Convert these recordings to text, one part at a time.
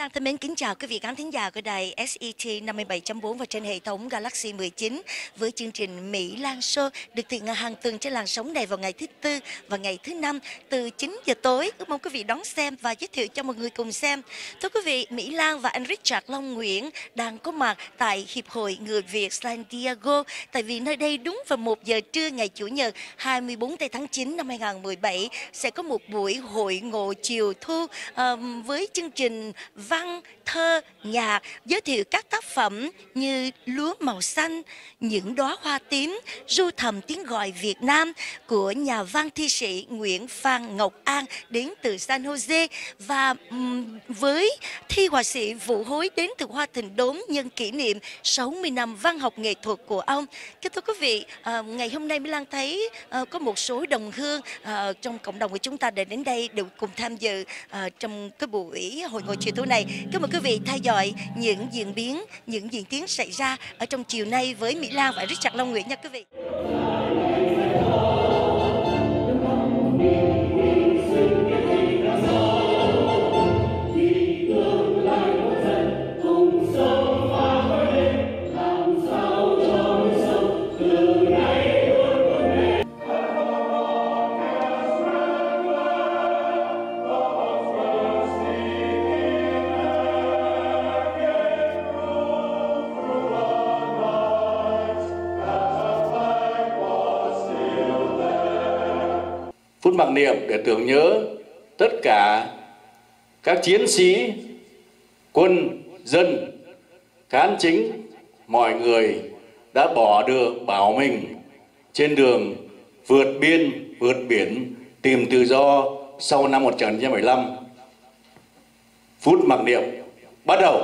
Lan thân mến kính chào quý vị khán thính giả của đài SET 57.4 và trên hệ thống Galaxy 19 với chương trình Mỹ Lan Show được thực hiện hàng tuần trên làn sóng này vào ngày thứ Tư và ngày thứ Năm từ 9 giờ tối. Ước mong quý vị đón xem và giới thiệu cho mọi người cùng xem. Thưa quý vị, Mỹ Lan và anh Richard Long Nguyễn đang có mặt tại Hiệp hội Người Việt San Diego, tại vì nơi đây đúng vào 1 giờ trưa ngày Chủ nhật 24 tháng 9 năm 2017 sẽ có một buổi hội ngộ chiều thu với chương trình văn, thơ, nhạc, giới thiệu các tác phẩm như Lúa màu xanh, Những đóa hoa tím, Ru thầm tiếng gọi Việt Nam của nhà văn thi sĩ Nguyễn Phan Ngọc An đến từ San Jose, và với thi họa sĩ Vũ Hối đến từ Hoa Thịnh Đốn nhân kỷ niệm 60 năm văn học nghệ thuật của ông. Kính thưa quý vị, ngày hôm nay Mỹ Lan thấy có một số đồng hương trong cộng đồng của chúng ta đã đến đây đều cùng tham dự trong cái buổi hội ngộ chiều thu này. Kính mời quý vị theo dõi những diễn biến, những diễn tiến xảy ra ở trong chiều nay với Mỹ Lan và Richard Long Nguyễn nha quý vị. Phút mặc niệm để tưởng nhớ tất cả các chiến sĩ, quân, dân, cán chính, mọi người đã bỏ được bảo mình trên đường vượt biên, vượt biển, tìm tự do sau năm 1975. Phút mặc niệm bắt đầu.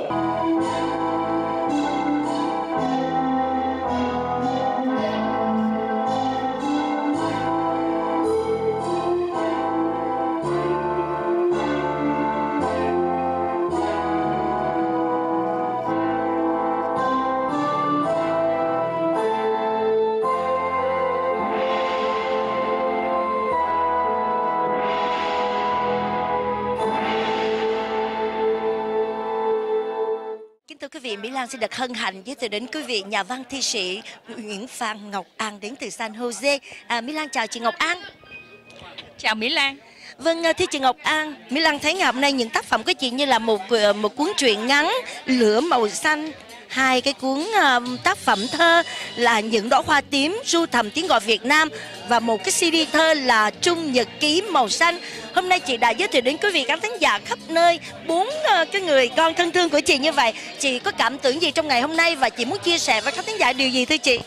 Thưa quý vị, Mỹ Lan xin được hân hạnh giới thiệu đến quý vị nhà văn thi sĩ Nguyễn Phan Ngọc An đến từ San Jose. Mỹ Lan chào chị Ngọc An. Chào Mỹ Lan. Vâng, thưa chị Ngọc An, Mỹ Lan thấy ngày hôm nay những tác phẩm của chị như là một cuốn truyện ngắn Lửa màu xanh, hai cái cuốn tác phẩm thơ là Những đóa hoa tím, Ru thầm tiếng gọi Việt Nam, và một cái CD thơ là Trung nhật ký màu xanh. Hôm nay chị đã giới thiệu đến quý vị khán thính giả khắp nơi 4 cái người con thân thương của chị như vậy. Chị có cảm tưởng gì trong ngày hôm nay và chị muốn chia sẻ với khán thính giả điều gì thưa chị?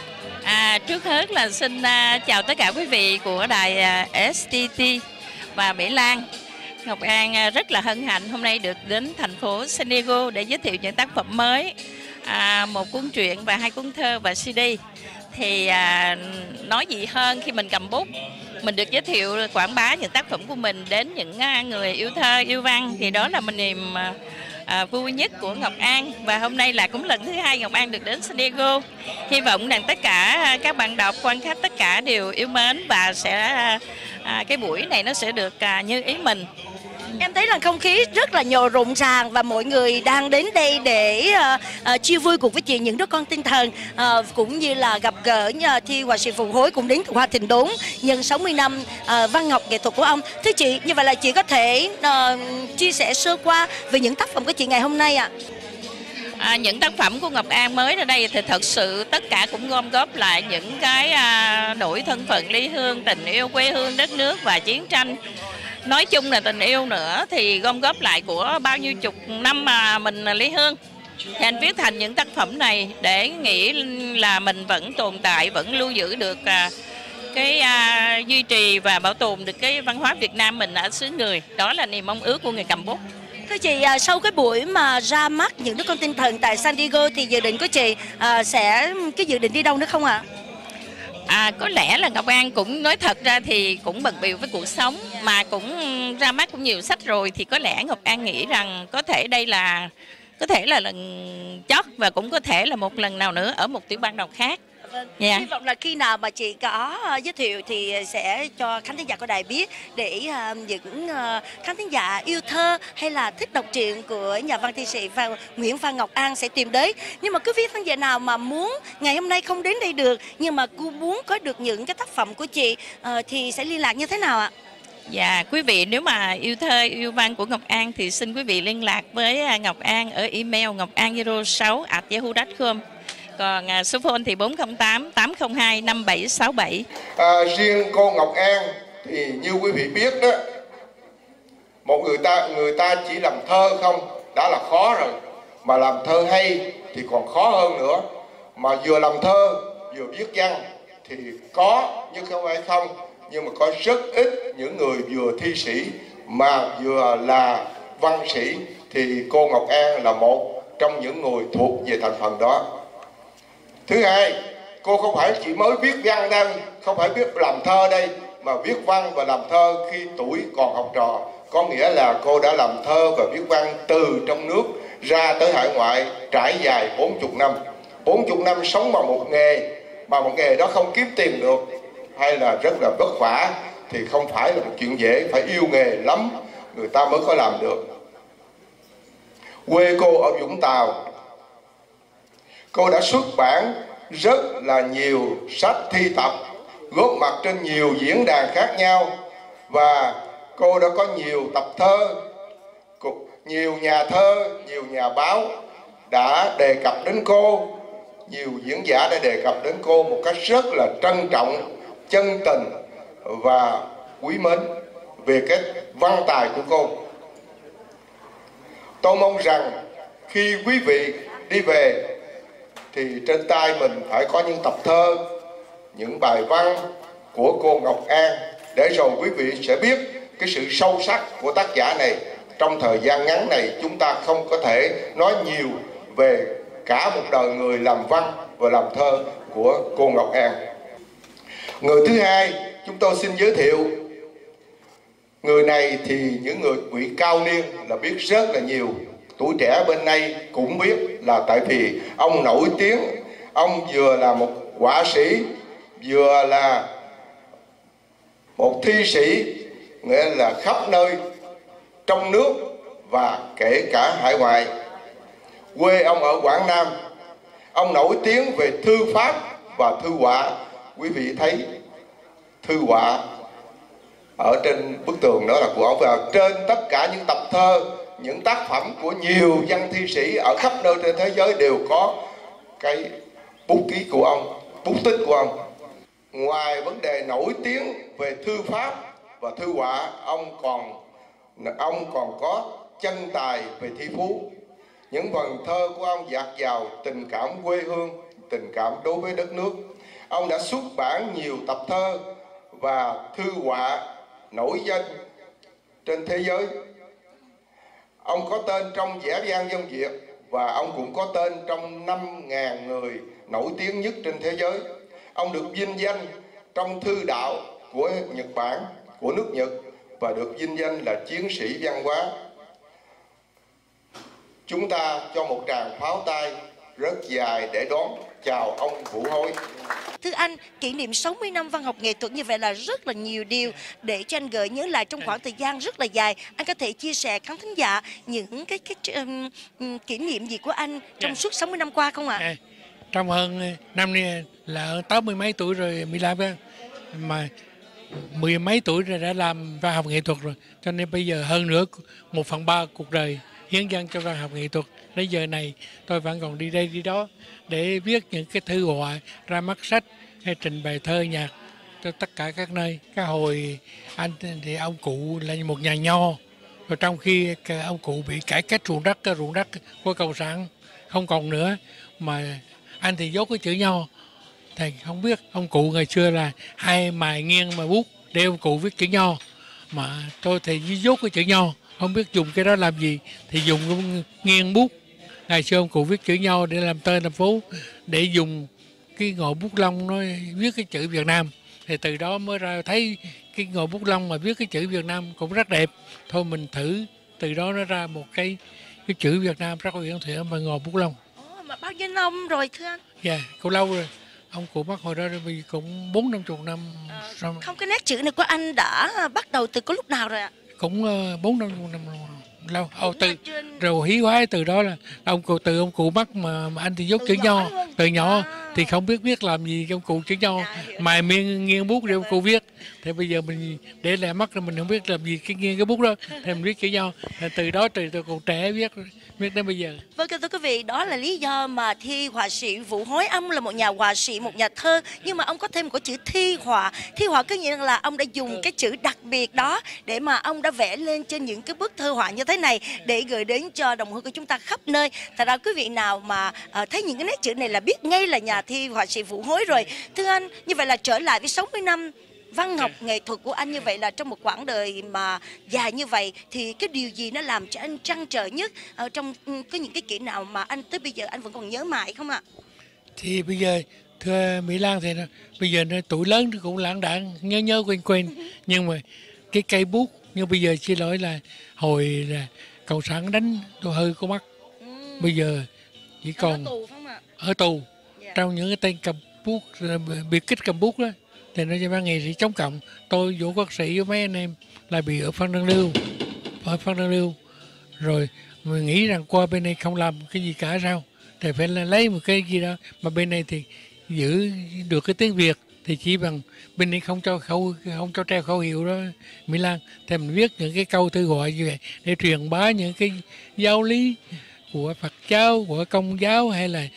Trước hết là xin chào tất cả quý vị của đài STT và Mỹ Lan. Ngọc An rất là hân hạnh hôm nay được đến thành phố San Diego để giới thiệu những tác phẩm mới, một cuốn truyện và 2 cuốn thơ và CD. Thì nói gì hơn khi mình cầm bút, mình được giới thiệu quảng bá những tác phẩm của mình đến những người yêu thơ, yêu văn, thì đó là niềm vui nhất của Ngọc An. Và hôm nay là cũng lần thứ 2 Ngọc An được đến San Diego. Hy vọng rằng tất cả các bạn đọc, quan khách tất cả đều yêu mến và sẽ cái buổi này nó sẽ được như ý mình. Em thấy là không khí rất là nhộn rộn ràng và mọi người đang đến đây để chia vui cùng với chị những đứa con tinh thần, cũng như là gặp gỡ thi họa sĩ Vũ Hối cũng đến từ Hoa Thịnh Đốn nhân 60 năm văn học nghệ thuật của ông. Thưa chị, như vậy là chị có thể chia sẻ sơ qua về những tác phẩm của chị ngày hôm nay ạ? Những tác phẩm của Ngọc An mới ra đây thì thật sự tất cả cũng gom góp lại những cái nỗi thân phận ly hương, tình yêu quê hương đất nước và chiến tranh. Nói chung là tình yêu nữa thì gom góp lại của bao nhiêu chục năm mà mình ly hương. Thì anh viết thành những tác phẩm này để nghĩ là mình vẫn tồn tại, vẫn lưu giữ được cái duy trì và bảo tồn được cái văn hóa Việt Nam mình ở xứ người. Đó là niềm mong ước của người cầm bút. Thưa chị, sau cái buổi mà ra mắt những đứa con tinh thần tại San Diego thì dự định của chị sẽ dự định đi đâu nữa không ạ? Có lẽ là Ngọc An cũng nói thật ra thì cũng bận bịu với cuộc sống, mà cũng ra mắt cũng nhiều sách rồi, thì có lẽ Ngọc An nghĩ rằng có thể đây là lần chót và cũng có thể là một lần nào nữa ở một tiểu bang nào khác. Vâng. Dạ. Hy vọng là khi nào mà chị có giới thiệu thì sẽ cho khán thính giả của đài biết, để những khán thính giả yêu thơ hay là thích đọc truyện của nhà văn thi sĩ Nguyễn Văn Ngọc An sẽ tìm đến. Nhưng mà quý vị khán giả nào mà muốn ngày hôm nay không đến đây được, nhưng mà cô muốn có được những cái tác phẩm của chị thì sẽ liên lạc như thế nào ạ? Dạ, quý vị nếu mà yêu thơ, yêu văn của Ngọc An thì xin quý vị liên lạc với Ngọc An ở email ngocang06@yahoo.com. Còn số phone thì 408 802 5767. Riêng cô Ngọc An thì như quý vị biết đó, một người ta chỉ làm thơ không đã là khó rồi, mà làm thơ hay thì còn khó hơn nữa. Mà vừa làm thơ vừa viết văn thì có nhưng không phải không, nhưng mà có rất ít những người vừa thi sĩ mà vừa là văn sĩ, thì cô Ngọc An là một trong những người thuộc về thành phần đó. Thứ hai, cô không phải chỉ mới viết văn đâu, không phải biết làm thơ đây, mà viết văn và làm thơ khi tuổi còn học trò. Có nghĩa là cô đã làm thơ và viết văn từ trong nước ra tới hải ngoại, trải dài 40 năm. 40 năm sống bằng một nghề, mà một nghề đó không kiếm tiền được, hay là rất là vất vả, thì không phải là một chuyện dễ, phải yêu nghề lắm người ta mới có làm được. Quê cô ở Vũng Tàu, cô đã xuất bản rất là nhiều sách thi tập, góp mặt trên nhiều diễn đàn khác nhau, và cô đã có nhiều tập thơ, nhiều nhà thơ, nhiều nhà báo đã đề cập đến cô, nhiều diễn giả đã đề cập đến cô một cách rất là trân trọng, chân tình và quý mến về cái văn tài của cô. Tôi mong rằng khi quý vị đi về thì trên tay mình phải có những tập thơ, những bài văn của cô Ngọc An, để rồi quý vị sẽ biết cái sự sâu sắc của tác giả này. Trong thời gian ngắn này chúng ta không có thể nói nhiều về cả một đời người làm văn và làm thơ của cô Ngọc An. Người thứ hai chúng tôi xin giới thiệu. Người này thì những người vị cao niên là biết rất là nhiều, tuổi trẻ bên đây cũng biết, là tại vì ông nổi tiếng. Ông vừa là một họa sĩ, vừa là một thi sĩ, nghĩa là khắp nơi trong nước và kể cả hải ngoại. Quê ông ở Quảng Nam. Ông nổi tiếng về thư pháp và thư họa. Quý vị thấy thư họa ở trên bức tường đó là của ông, và trên tất cả những tập thơ, những tác phẩm của nhiều văn thi sĩ ở khắp nơi trên thế giới đều có cái bút ký của ông, bút tích của ông. Ngoài vấn đề nổi tiếng về thư pháp và thư họa, ông còn có chân tài về thi phú. Những vần thơ của ông dạt dào tình cảm quê hương, tình cảm đối với đất nước. Ông đã xuất bản nhiều tập thơ và thư họa nổi danh trên thế giới. Ông có tên trong Vẻ vang dân Việt, và ông cũng có tên trong 5.000 người nổi tiếng nhất trên thế giới. Ông được vinh danh trong thư đạo của Nhật Bản, của nước Nhật, và được vinh danh là chiến sĩ văn hóa. Chúng ta cho một tràng pháo tay rất dài để đón chào ông Vũ Hối. Thưa anh, kỷ niệm 60 năm văn học nghệ thuật như vậy là rất là nhiều điều để cho anh gợi nhớ lại trong khoảng thời gian rất là dài. Anh có thể chia sẻ khán thính giả những cái kỷ niệm gì của anh trong suốt 60 năm qua không ạ? Trong hơn năm nay là 80 mấy tuổi rồi, 15 mà 10 mấy tuổi rồi đã làm văn học nghệ thuật rồi, cho nên bây giờ hơn nữa 1/3 cuộc đời hiến dâng cho văn học nghệ thuật. Đến giờ này tôi vẫn còn đi đây đi đó để viết những cái thư họa, ra mắt sách hay trình bày thơ nhạc cho tất cả các nơi. Cái hồi anh thì ông cụ là một nhà nho, rồi trong khi ông cụ bị cải cách ruộng đất của cộng sản không còn nữa, mà anh thì dốt cái chữ nho. Thầy không biết ông cụ ngày xưa là hay mài nghiêng mà bút để ông cụ viết chữ nho, mà tôi thì dốt cái chữ nho, không biết dùng cái đó làm gì thì dùng nghiêng bút. Ngày xưa ông cụ viết chữ nho để làm tên thành phố, để dùng cái ngòi bút lông nó viết cái chữ Việt Nam, thì từ đó mới ra thấy cái ngòi bút lông mà viết cái chữ Việt Nam cũng rất đẹp. Thôi mình thử, từ đó nó ra một cái chữ Việt Nam rất là uyển chuyển bằng ngòi bút lông. Mà bao nhiêu năm rồi thưa anh? Dạ, cũng lâu rồi. ông cụ mắc hồi đó vì cũng 40-50 năm rồi. Không, cái nét chữ này của anh đã bắt đầu từ có lúc nào rồi ạ? Cũng 40-50 năm lâu. Từ rồi hí hoái từ đó là ông cụ mắc mà anh thì dốt chữ nho từ nhỏ thì không biết làm gì cho ông cụ chữ nho, mài miệng nghiêng bút để ông cụ viết. Thì bây giờ mình để lại mắt rồi mình không biết làm gì cái nghiêng cái bút đó thì mình viết chữ nho. Từ đó từ còn trẻ viết đến bây giờ. Vâng, thưa quý vị, đó là lý do mà thi họa sĩ Vũ Hối. Ông là một nhà họa sĩ, một nhà thơ, nhưng mà ông có thêm một cái chữ thi họa. Thi họa có nghĩa là ông đã dùng cái chữ đặc biệt đó để mà ông đã vẽ lên trên những cái bức thơ họa như thế này để gửi đến cho đồng hương của chúng ta khắp nơi. Thật ra quý vị nào mà thấy những cái nét chữ này là biết ngay là nhà thi họa sĩ Vũ Hối rồi. Thưa anh, như vậy là trở lại với 60 năm văn học nghệ thuật của anh, như vậy là trong một quãng đời mà dài như vậy thì cái điều gì nó làm cho anh trăn trở nhất trong có những cái kỷ nào mà anh tới bây giờ anh vẫn còn nhớ mãi không ạ? Thì bây giờ thưa Mỹ Lan thì bây giờ tuổi lớn thì cũng lãng đãng nhớ quên nhưng mà cái cây bút như bây giờ xin lỗi là hồi là cộng sản đánh tôi hơi có mắt. Bây giờ chỉ còn ở tù trong những cái tên cầm bút biệt kích cầm bút đó thì nó cho ban nghệ sĩ chống cộng. Tôi Vũ Quốc Sĩ với mấy anh em là bị ở Phan Đăng Lưu rồi mình nghĩ rằng qua bên này không làm cái gì cả sao, thì phải là lấy một cái gì đó mà bên này thì giữ được cái tiếng Việt, thì chỉ bằng bên này không cho treo khẩu hiệu đó Mỹ Lan, thì mình viết những cái câu thư gọi như vậy để truyền bá những cái giáo lý của Phật giáo, của Công giáo, hay là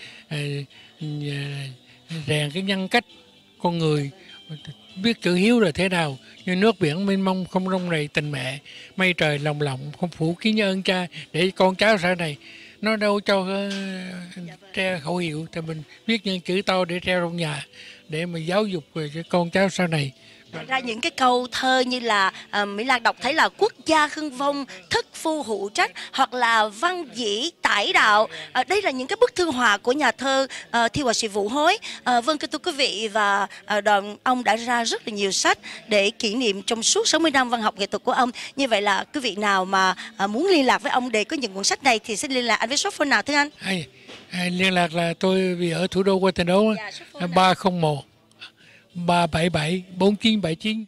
rèn cái nhân cách con người, biết chữ hiếu là thế nào, như nước biển mênh mông không rông rầy tình mẹ, mây trời lồng lộng không phủ kín nhớ ơn cha, để con cháu sau này nó đâu cho treo khẩu hiệu, thì mình viết những chữ to để treo trong nhà để mà giáo dục về cho con cháu sau này. Ra những cái câu thơ như là Mỹ Lan đọc thấy là quốc gia hưng vong, thất phu hữu trách, hoặc là văn dĩ tải đạo. Đây là những cái bức thư họa của nhà thơ thi họa sĩ Vũ Hối. Vâng, thưa quý vị, và ông đã ra rất là nhiều sách để kỷ niệm trong suốt 60 năm văn học nghệ thuật của ông. Như vậy là quý vị nào mà muốn liên lạc với ông để có những cuốn sách này thì xin liên lạc anh với số phone nào thưa anh? Liên lạc là tôi vì ở thủ đô Washington, 301 377 4979.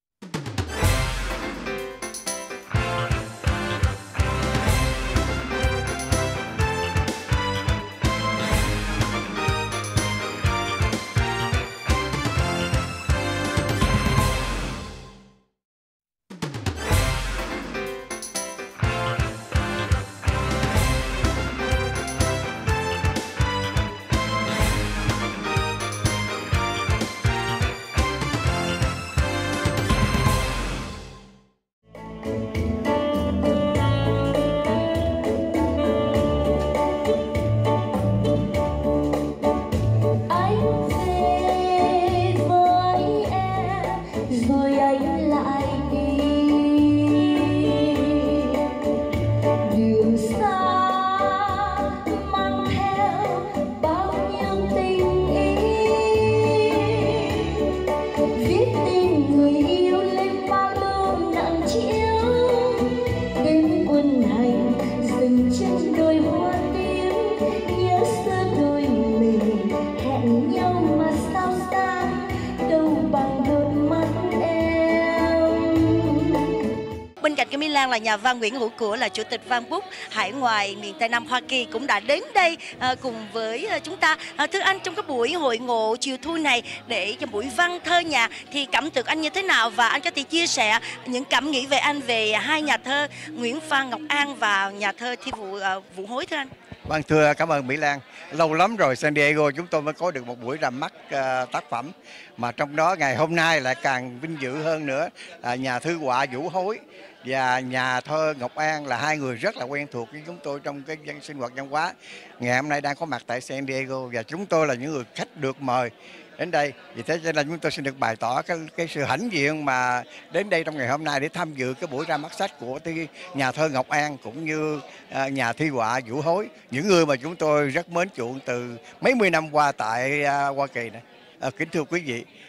Mỹ Lan là nhà văn Nguyễn Hữu Của là chủ tịch Văn Bút hải ngoại miền Tây Nam Hoa Kỳ cũng đã đến đây cùng với chúng ta. Thưa anh, trong cái buổi hội ngộ chiều thu này để cho buổi văn thơ nhà thì cảm tưởng anh như thế nào, và anh có thể chia sẻ những cảm nghĩ về anh về hai nhà thơ Nguyễn Phan Ngọc An và nhà thơ thi Vũ Hối thưa anh? Vâng, thưa cảm ơn Mỹ Lan. Lâu lắm rồi San Diego chúng tôi mới có được một buổi ra mắt tác phẩm, mà trong đó ngày hôm nay lại càng vinh dự hơn nữa là nhà thư họa Vũ Hối và nhà thơ Ngọc An là hai người rất là quen thuộc với chúng tôi trong cái sinh hoạt văn hóa. Ngày hôm nay đang có mặt tại San Diego và chúng tôi là những người khách được mời đến đây. Vì thế cho nên chúng tôi xin được bày tỏ cái sự hãnh diện mà đến đây trong ngày hôm nay để tham dự cái buổi ra mắt sách của nhà thơ Ngọc An cũng như nhà thi họa Vũ Hối, những người mà chúng tôi rất mến chuộng từ mấy mươi năm qua tại Hoa Kỳ này. Kính thưa quý vị,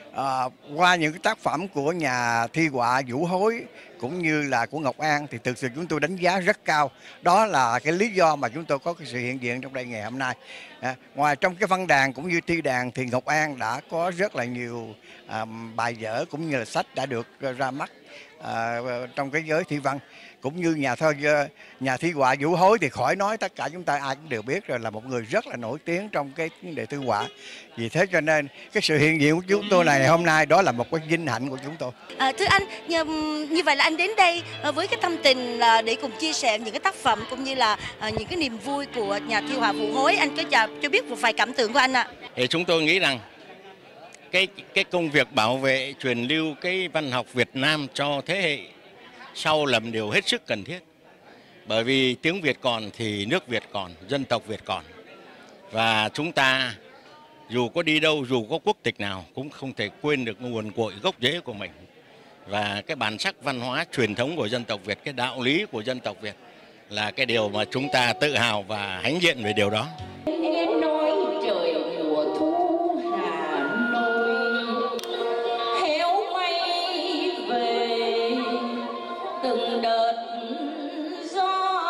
Qua những cái tác phẩm của nhà thi họa Vũ Hối cũng như là của Ngọc An thì thực sự chúng tôi đánh giá rất cao. Đó là cái lý do mà chúng tôi có cái sự hiện diện trong đây ngày hôm nay. Ngoài trong cái văn đàn cũng như thi đàn thì Ngọc An đã có rất là nhiều bài vở cũng như là sách đã được ra mắt trong cái giới thi văn. Cũng như nhà thi họa Vũ Hối thì khỏi nói, tất cả chúng ta ai cũng đều biết rồi, là một người rất là nổi tiếng trong cái vấn đề thư họa. Vì thế cho nên cái sự hiện diện của chúng tôi này hôm nay đó là một cái vinh hạnh của chúng tôi. Thưa anh, như vậy là anh đến đây với cái tâm tình là để cùng chia sẻ những cái tác phẩm cũng như là những cái niềm vui của nhà thi họa Vũ Hối. Anh có cho biết một vài cảm tưởng của anh ạ. Thì chúng tôi nghĩ rằng cái công việc bảo vệ truyền lưu cái văn học Việt Nam cho thế hệ sau là một điều hết sức cần thiết. Bởi vì tiếng Việt còn thì nước Việt còn, dân tộc Việt còn. Và chúng ta dù có đi đâu, dù có quốc tịch nào cũng không thể quên được nguồn cội gốc rễ của mình. Và cái bản sắc văn hóa truyền thống của dân tộc Việt, cái đạo lý của dân tộc Việt là cái điều mà chúng ta tự hào và hãnh diện về điều đó. Em nói trời mùa thu Hà Nội héo may về từng đợt gió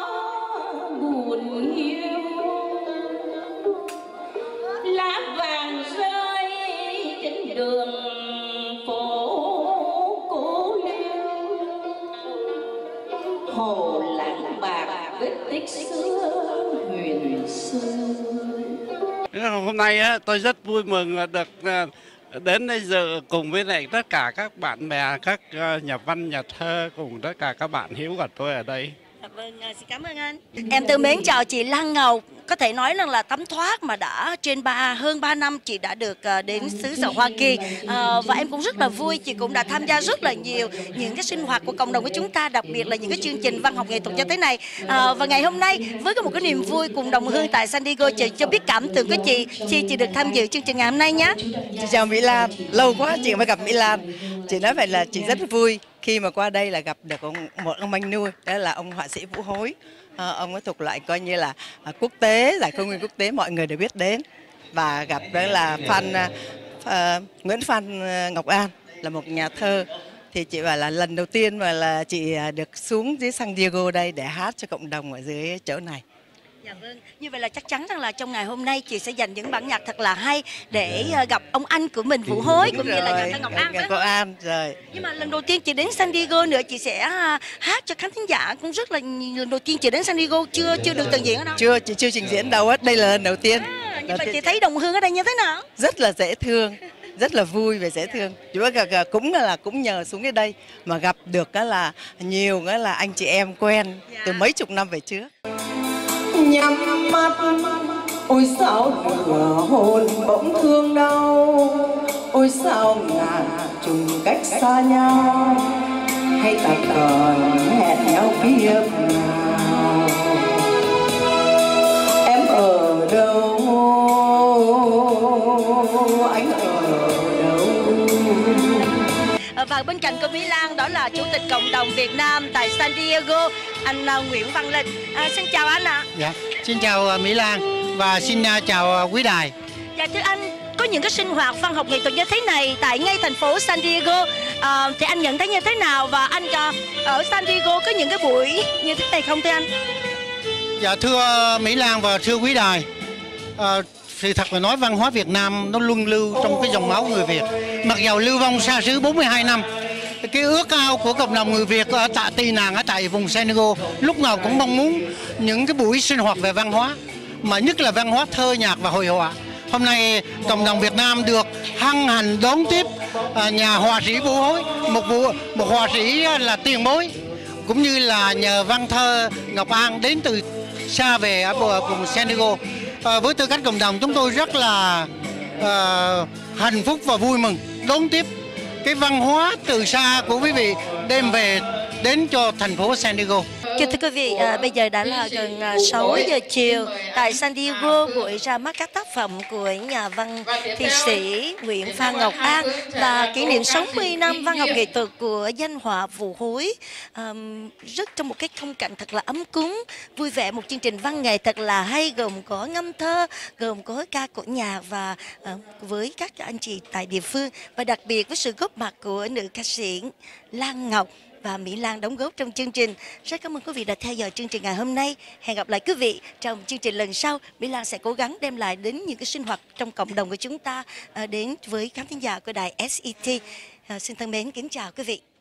buồn hiu, lá vàng rơi trên đường phố cố liêu, hồ lãng bạc vết tích xưa huyền xưa. Hôm nay tôi rất vui mừng được đến đây dự cùng với lại tất cả các bạn bè, các nhà văn, nhà thơ cùng tất cả các bạn hiếu của tôi ở đây. Vâng, xin cảm ơn anh. Em thân mến chào chị Lan Ngọc. Có thể nói rằng là tấm thoát mà đã hơn 3 năm chị đã được đến xứ sở Hoa Kỳ, và em cũng rất là vui. Chị cũng đã tham gia rất là nhiều những cái sinh hoạt của cộng đồng của chúng ta, đặc biệt là những cái chương trình văn học nghệ thuật như thế này. Và ngày hôm nay với một cái niềm vui cùng đồng hương tại San Diego, chị cho biết cảm tưởng của chị khi chị được tham dự chương trình ngày hôm nay nhé. Chị chào Mỹ Lan, lâu quá chị mới gặp Mỹ Lan. Chị nói vậy là chị rất vui khi mà qua đây là gặp được một ông anh nuôi, đó là ông họa sĩ Vũ Hối. Ông ấy thuộc loại coi như là quốc tế, giải công nguyên quốc tế, mọi người đều biết đến. Và gặp đó là Nguyễn Phan Ngọc An, là một nhà thơ. Thì chị bảo là lần đầu tiên mà là chị được xuống dưới San Diego đây để hát cho cộng đồng ở dưới chỗ này. Dạ vâng, như vậy là chắc chắn rằng là trong ngày hôm nay chị sẽ dành những bản nhạc thật là hay để gặp ông anh của mình Vũ Hối cũng như là nhà thơ Ngọc An. Ngọc An rồi. Nhưng mà lần đầu tiên chị đến San Diego nữa, chị sẽ hát cho khán thính giả cũng rất là lần đầu tiên chị đến San Diego, chưa được trình diễn ở đâu. Chưa, chị chưa trình diễn đâu hết, đây là lần đầu tiên. Nhưng mà chị thấy đồng hương ở đây như thế nào? Rất là dễ thương, rất là vui và dễ thương. Chỉ cũng nhờ xuống cái đây mà gặp được là nhiều là anh chị em quen từ mấy chục năm về trước. Nhắm mắt ôi sao lửa hồn bỗng thương đau, ôi sao ngàn trùng cách xa nhau, hay ta còn hẹn nhau kiếp nào. Em ở đâu, anh ở đâu. Và bên cạnh cô Mỹ Lan đó là Chủ tịch Cộng đồng Việt Nam tại San Diego, anh Nguyễn Văn Linh. Xin chào anh ạ. Dạ, xin chào Mỹ Lan và xin chào quý đài. Dạ thưa anh, có những cái sinh hoạt văn học nghệ thuật như thế này tại ngay thành phố San Diego, thì anh nhận thấy như thế nào, và anh ở San Diego có những cái buổi như thế này không thưa anh? Dạ thưa Mỹ Lan và thưa quý đài, sự thật là nói văn hóa Việt Nam nó luân lưu trong cái dòng máu người Việt. Mặc dầu lưu vong xa xứ 42 năm, cái ước ao của cộng đồng người Việt ở tại tị nạn ở tại vùng San Diego lúc nào cũng mong muốn những cái buổi sinh hoạt về văn hóa, mà nhất là văn hóa thơ nhạc và hội họa. Hôm nay cộng đồng Việt Nam được hân hạnh đón tiếp nhà họa sĩ Vũ Hối, một họa sĩ là tiền bối, cũng như là nhờ văn thơ Ngọc An đến từ xa về ở vùng San Diego. Với tư cách cộng đồng chúng tôi rất là hạnh phúc và vui mừng đón tiếp cái văn hóa từ xa của quý vị đem về đến cho thành phố San Diego. Kính thưa quý vị, bây giờ đã là gần 6 giờ chiều. Tại San Diego, buổi ra mắt các tác phẩm của nhà văn thi sĩ Nguyễn Phan Ngọc An và kỷ niệm 60 năm văn học nghệ thuật của danh họa Vũ Hối. Rất trong một cái khung cảnh thật là ấm cúng, vui vẻ, một chương trình văn nghệ thật là hay, gồm có ngâm thơ, gồm có ca cổ nhạc và với các anh chị tại địa phương, và đặc biệt với sự góp mặt của nữ ca sĩ Lan Ngọc và Mỹ Lan đóng góp trong chương trình. Rất cảm ơn quý vị đã theo dõi chương trình ngày hôm nay. Hẹn gặp lại quý vị trong chương trình lần sau. Mỹ Lan sẽ cố gắng đem lại đến những cái sinh hoạt trong cộng đồng của chúng ta đến với khán thính giả của đài SET. Xin thân mến kính chào quý vị.